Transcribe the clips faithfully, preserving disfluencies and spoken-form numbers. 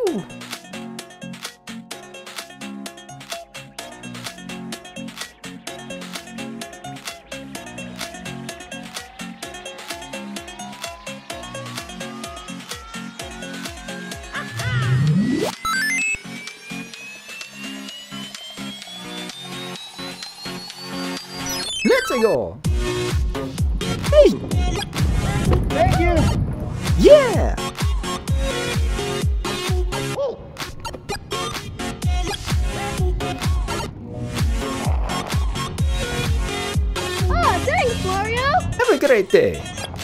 Woo! Let's go! Hey! Thank you! Yeah! Oh. Oh, thanks, Mario! Have a great day!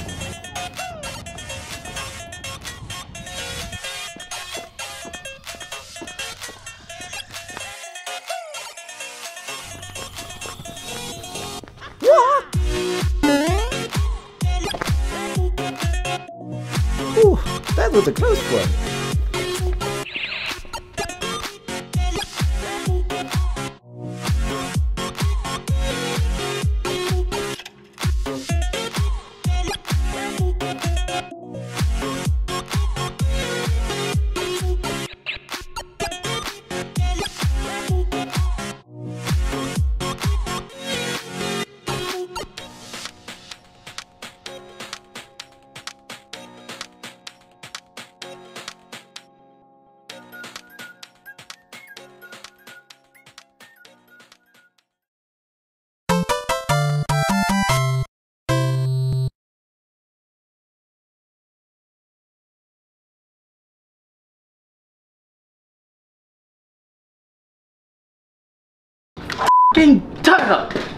Ooh, that was a close one. Getting tired up.